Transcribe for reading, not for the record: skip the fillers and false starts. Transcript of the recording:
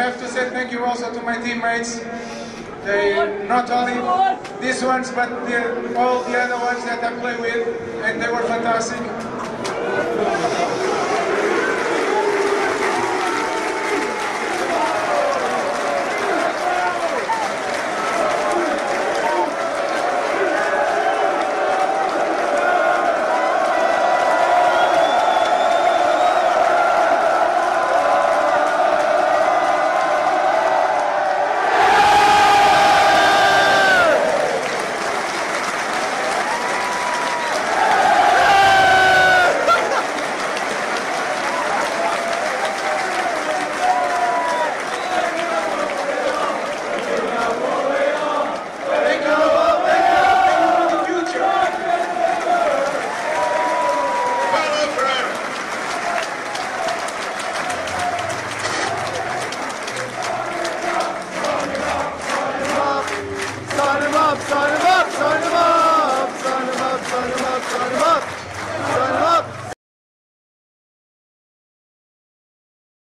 have to say thank you also to my teammates. They, not only these ones, but all the other ones that I play with, and they were fantastic.